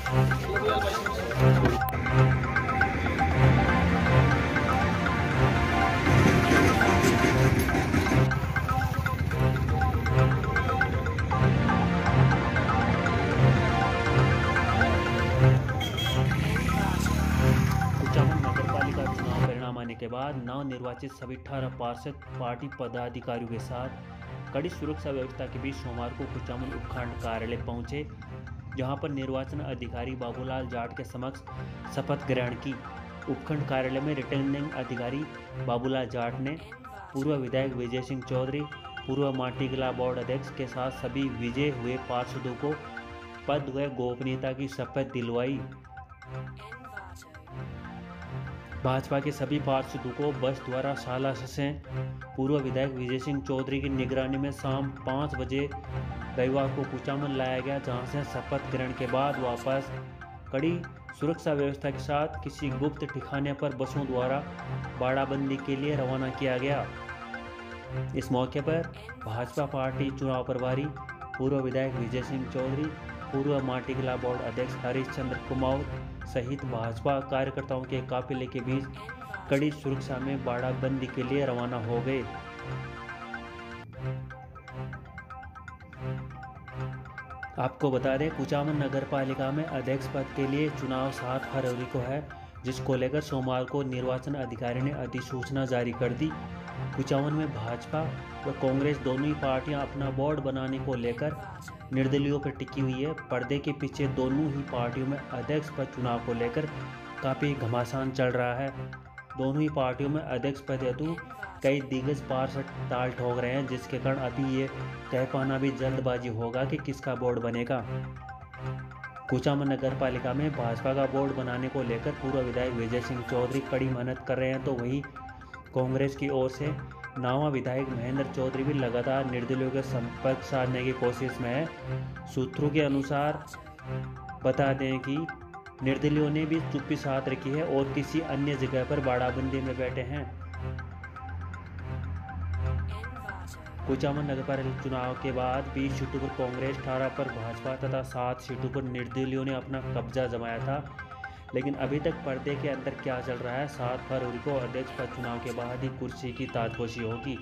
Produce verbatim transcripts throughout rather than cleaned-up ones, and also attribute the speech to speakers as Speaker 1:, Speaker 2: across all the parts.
Speaker 1: कुचामन नगरपालिका चुनाव परिणाम आने के बाद नवनिर्वाचित सभी अठारह पार्षद पार्टी पदाधिकारियों के साथ कड़ी सुरक्षा व्यवस्था के बीच सोमवार को कुचामन उपखंड कार्यालय पहुंचे, जहां पर निर्वाचन अधिकारी बाबूलाल जाट के समक्ष शपथ ग्रहण की। उपखंड कार्यालय में रिटर्निंग अधिकारी बाबूलाल जाट ने पूर्व विधायक विजय सिंह चौधरी, पूर्व माटीगला बोर्ड अध्यक्ष के साथ सभी विजय हुए पार्षदों को पद व गोपनीयता की शपथ दिलवाई। भाजपा के सभी पार्षदों को बस द्वारा साला से पूर्व विधायक विजय सिंह चौधरी की निगरानी में शाम पाँच बजे रविवार को कुचामन लाया गया, जहां से शपथ ग्रहण के बाद वापस कड़ी सुरक्षा व्यवस्था के साथ किसी गुप्त ठिकाने पर बसों द्वारा बाड़ाबंदी के लिए रवाना किया गया। इस मौके पर भाजपा पार्टी चुनाव प्रभारी पूर्व विधायक विजय सिंह चौधरी, पूर्व माटीगला बोर्ड अध्यक्ष हरिश्चंद्र कुमार सहित भाजपा कार्यकर्ताओं के काफिले के बीच कड़ी सुरक्षा में बाड़ाबंदी के लिए रवाना हो गए। आपको बता दें, कुचामन नगर पालिका में अध्यक्ष पद के लिए चुनाव सात फरवरी को है, जिसको लेकर सोमवार को निर्वाचन अधिकारी ने अधिसूचना जारी कर दी। कुचामन में भाजपा व कांग्रेस दोनों ही पार्टियां अपना बोर्ड बनाने को लेकर निर्दलीयों पर टिकी हुई है। पर्दे के पीछे दोनों ही पार्टियों में अध्यक्ष पद चुनाव को लेकर काफ़ी घमासान चल रहा है। दोनों ही पार्टियों में अध्यक्ष पद हेतु कई दिग्गज पार्षद ताल ठोक रहे हैं, जिसके कारण अभी ये तय पाना भी जल्दबाजी होगा कि किसका बोर्ड बनेगा। कुचामन नगर पालिका में भाजपा का बोर्ड बनाने को लेकर पूर्व विधायक विजय सिंह चौधरी कड़ी मेहनत कर रहे हैं, तो वहीं कांग्रेस की ओर से नावा विधायक महेंद्र चौधरी भी लगातार निर्दलीयों के संपर्क साधने की कोशिश में है। सूत्रों के अनुसार बता दें कि निर्दलीयों ने भी चुप्पी साध रखी है और किसी अन्य जगह पर बाड़ाबंदी में बैठे हैं। कुचामन नगरपालिका चुनाव के बाद बीस सीटों पर कांग्रेस, अठारह पर भाजपा तथा सात सीटों पर निर्दलीयों ने अपना कब्जा जमाया था, लेकिन अभी तक पर्दे के अंदर क्या चल रहा है। सात फरवरी को अध्यक्ष पद चुनाव के बाद ही कुर्सी की ताजपोशी होगी।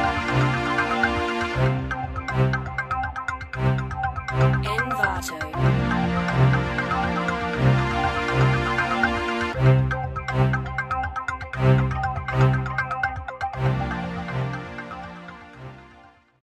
Speaker 2: Envato.